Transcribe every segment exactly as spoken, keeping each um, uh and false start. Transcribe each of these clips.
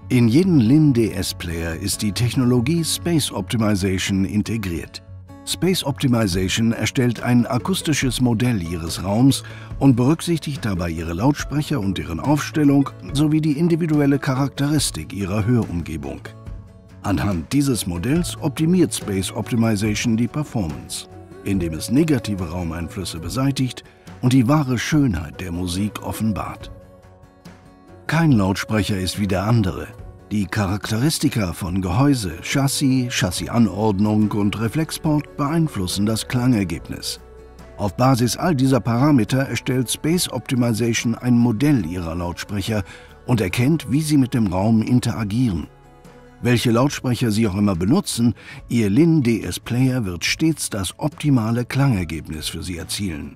In jeden Linn D S-Player ist die Technologie Space Optimization integriert. Space Optimization erstellt ein akustisches Modell Ihres Raums und berücksichtigt dabei Ihre Lautsprecher und deren Aufstellung sowie die individuelle Charakteristik Ihrer Hörumgebung. Anhand dieses Modells optimiert Space Optimization die Performance, indem es negative Raumeinflüsse beseitigt und die wahre Schönheit der Musik offenbart. Kein Lautsprecher ist wie der andere. Die Charakteristika von Gehäuse, Chassis, Chassisanordnung und Reflexport beeinflussen das Klangergebnis. Auf Basis all dieser Parameter erstellt Space Optimization ein Modell Ihrer Lautsprecher und erkennt, wie sie mit dem Raum interagieren. Welche Lautsprecher Sie auch immer benutzen, Ihr Linn D S-Player wird stets das optimale Klangergebnis für Sie erzielen.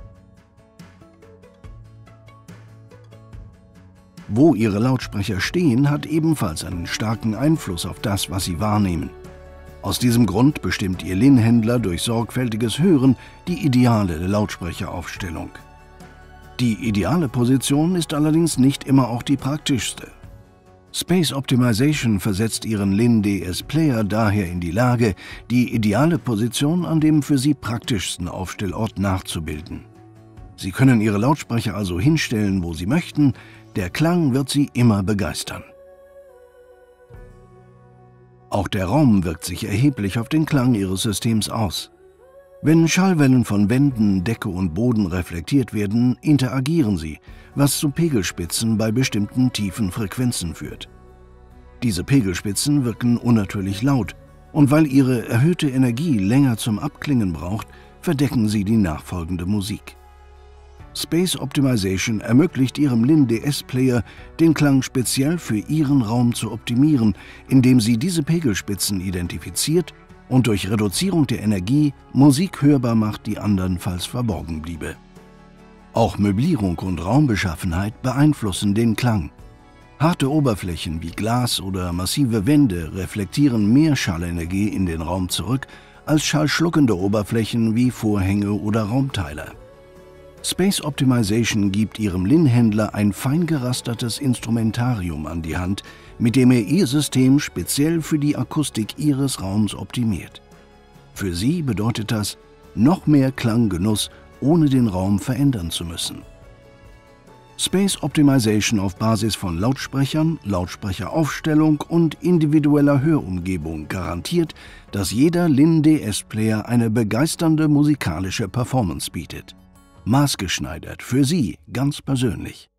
Wo Ihre Lautsprecher stehen, hat ebenfalls einen starken Einfluss auf das, was Sie wahrnehmen. Aus diesem Grund bestimmt Ihr Linn-Händler durch sorgfältiges Hören die ideale Lautsprecheraufstellung. Die ideale Position ist allerdings nicht immer auch die praktischste. Space Optimization versetzt Ihren Linn D S-Player daher in die Lage, die ideale Position an dem für Sie praktischsten Aufstellort nachzubilden. Sie können Ihre Lautsprecher also hinstellen, wo Sie möchten. Der Klang wird Sie immer begeistern. Auch der Raum wirkt sich erheblich auf den Klang Ihres Systems aus. Wenn Schallwellen von Wänden, Decke und Boden reflektiert werden, interagieren sie, was zu Pegelspitzen bei bestimmten tiefen Frequenzen führt. Diese Pegelspitzen wirken unnatürlich laut, und weil ihre erhöhte Energie länger zum Abklingen braucht, verdecken sie die nachfolgende Musik. Space Optimization ermöglicht Ihrem Linn D S-Player, den Klang speziell für Ihren Raum zu optimieren, indem sie diese Pegelspitzen identifiziert und durch Reduzierung der Energie Musik hörbar macht, die andernfalls verborgen bliebe. Auch Möblierung und Raumbeschaffenheit beeinflussen den Klang. Harte Oberflächen wie Glas oder massive Wände reflektieren mehr Schallenergie in den Raum zurück als schallschluckende Oberflächen wie Vorhänge oder Raumteiler. Space Optimization gibt Ihrem Linn-Händler ein fein gerastertes Instrumentarium an die Hand, mit dem er Ihr System speziell für die Akustik Ihres Raums optimiert. Für Sie bedeutet das noch mehr Klanggenuss, ohne den Raum verändern zu müssen. Space Optimization auf Basis von Lautsprechern, Lautsprecheraufstellung und individueller Hörumgebung garantiert, dass jeder Linn D S-Player eine begeisternde musikalische Performance bietet. Maßgeschneidert für Sie ganz persönlich.